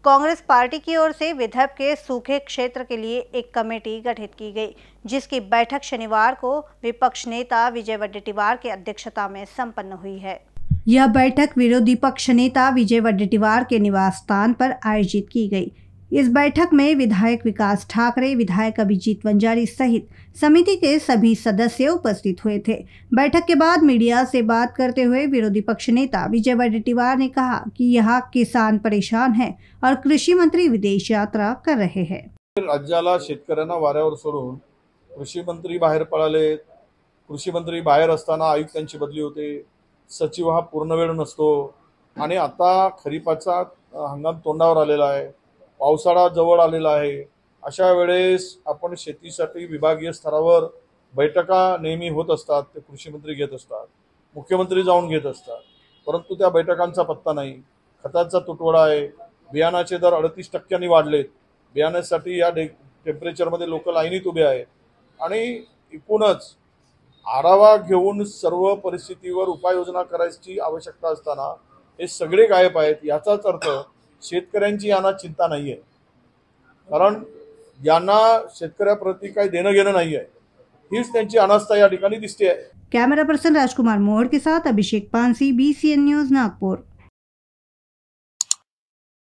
Congress party की ओर से विदर्भ के सूखे क्षेत्र के लिए एक कमेटी गठित की गई, जिसकी बैठक शनिवार को विपक्ष नेता विजय वडेट्टीवार की अध्यक्षता में संपन्न हुई है। यह बैठक विरोधी पक्ष नेता विजय वडेट्टीवार के निवास स्थान पर आयोजित की गई। इस बैठक में विधायक विकास ठाकरे, विधायक अभिजीत वंजारी सहित समिति के सभी सदस्य उपस्थित हुए थे। बैठक के बाद मीडिया से बात करते हुए विरोधी पक्ष नेता विजय वडेट्टीवार ने कहा कि यहाँ किसान परेशान हैं और कृषि मंत्री विदेश यात्रा कर रहे हैं। राज्याला शेतकऱ्यांना वाऱ्यावर सोडून कृषी मंत्री बाहेर पळाले। कृषी मंत्री बाहेर असताना आयुक्तांची बदली होते, सचिव हा पूर्ण वेळ नसतो आणि आता खरीपाचा हंगाम तोंडावर आलेला आहे, पावसाळा जवळ आलेला आहे। अशा वेळेस आपण शेतीसाठी विभागीय स्तरावर बैठका नेहमी होत असतात, ते कृषी मंत्री घेत असतात, मुख्यमंत्री जाऊन घेत असतात, परंतु त्या बैठकांचा पत्ता नाही। खताचा तुटवडा आहे, बियाणाचे दर 38% वाढलेत, बियाण्यासाठी या टेम्परेचरमध्ये लोक लाईनीत उभे आहेत आणि एकूणच आढावा घेऊन सर्व परिस्थितीवर उपाययोजना करायची आवश्यकता असताना हे सगळे गायब आहेत। याचाच अर्थ शेतकऱ्यांची यांना चिंता नाहीये, कारण यांना शेतकऱ्याप्रती काही देणं घेणं नाहीये, हीच त्यांची अनास्था या ठिकाणी दिसते आहे। कैमरा पर्सन राजकुमार मोहड़ के साथ अभिषेक पानसी, BCN न्यूज, नागपुर।